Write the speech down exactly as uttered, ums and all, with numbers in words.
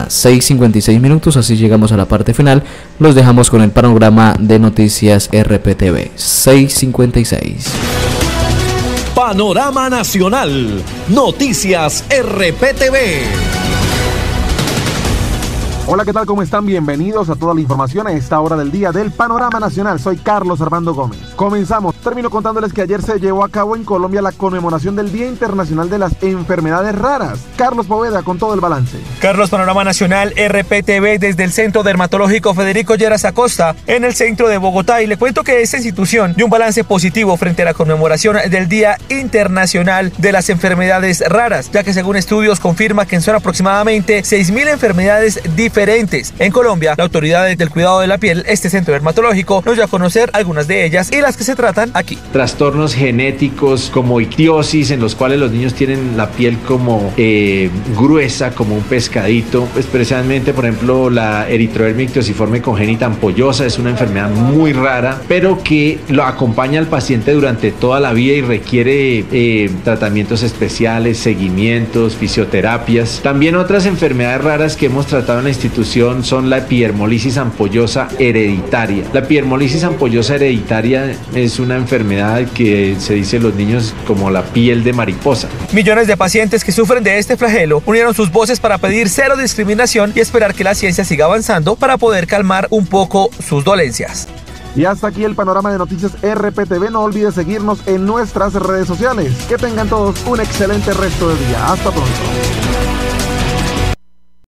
seis cincuenta y seis minutos, así llegamos a la parte final. Los dejamos con el panorama de noticias R P T V. seis cincuenta y seis. Panorama Nacional, Noticias R P T V. Hola, ¿qué tal? ¿Cómo están? Bienvenidos a toda la información a esta hora del día del Panorama Nacional. Soy Carlos Armando Gómez. Comenzamos. Termino contándoles que ayer se llevó a cabo en Colombia la conmemoración del Día Internacional de las Enfermedades Raras. Carlos Poveda con todo el balance. Carlos, Panorama Nacional R P T V desde el Centro Dermatológico Federico Lleras Acosta en el centro de Bogotá, y le cuento que esta institución dio un balance positivo frente a la conmemoración del Día Internacional de las Enfermedades Raras, ya que según estudios confirma que son aproximadamente seis mil enfermedades diferentes en Colombia. La Autoridad del Cuidado de la Piel, este centro dermatológico, nos dio a conocer algunas de ellas y las que se tratan aquí. Trastornos genéticos como ictiosis, en los cuales los niños tienen la piel como eh, gruesa, como un pescadito. Especialmente, por ejemplo, la eritrodermia ictiosiforme congénita ampollosa es una enfermedad muy rara, pero que lo acompaña al paciente durante toda la vida y requiere eh, tratamientos especiales, seguimientos, fisioterapias. También otras enfermedades raras que hemos tratado en la institución son la epidermolisis ampollosa hereditaria. La epidermolisis ampollosa hereditaria es una enfermedad que se dice en los niños como la piel de mariposa. Millones de pacientes que sufren de este flagelo unieron sus voces para pedir cero discriminación y esperar que la ciencia siga avanzando para poder calmar un poco sus dolencias. Y hasta aquí el panorama de noticias R P T V. No olvides seguirnos en nuestras redes sociales. Que tengan todos un excelente resto de día. Hasta pronto.